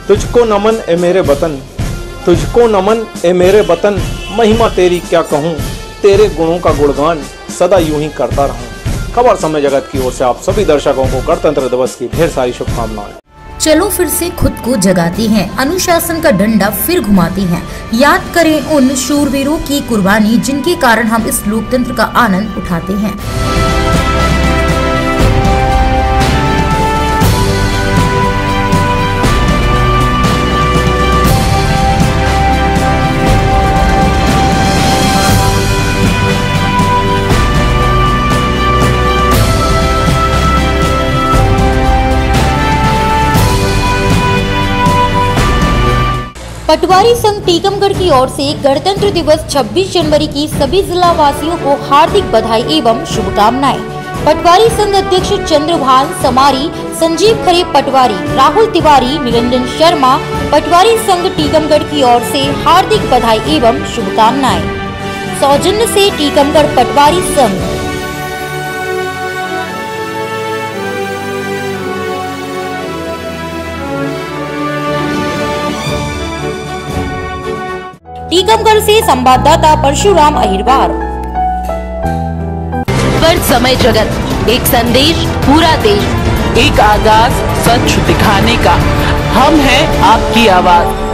तुझको नमन ए मेरे वतन, तुझको नमन ए मेरे वतन, महिमा तेरी क्या कहूँ, तेरे गुणों का गुणगान सदा यूं ही करता रहूं। खबर समय जगत की ओर से आप सभी दर्शकों को गणतंत्र दिवस की ढेर सारी शुभकामनाएं। चलो फिर से खुद को जगाती हैं, अनुशासन का डंडा फिर घुमाती हैं। याद करें उन शूरवीरों की कुर्बानी जिनके कारण हम इस लोकतंत्र का आनंद उठाते हैं। पटवारी संघ टीकमगढ़ की ओर से गणतंत्र दिवस 26 जनवरी की सभी जिला वासियों को हार्दिक बधाई एवं शुभकामनाएं। पटवारी संघ अध्यक्ष चंद्रभान समारी, संजीव खरे पटवारी, राहुल तिवारी, निरंजन शर्मा, पटवारी संघ टीकमगढ़ की ओर से हार्दिक बधाई एवं शुभकामनाएं। सौजन्य से टीकमगढ़ पटवारी संघ। टीकमगढ़ से संवाददाता परशुराम अहिरवार। पर समय जगत, एक संदेश पूरा देश, एक आगाज सच दिखाने का, हम हैं आपकी आवाज।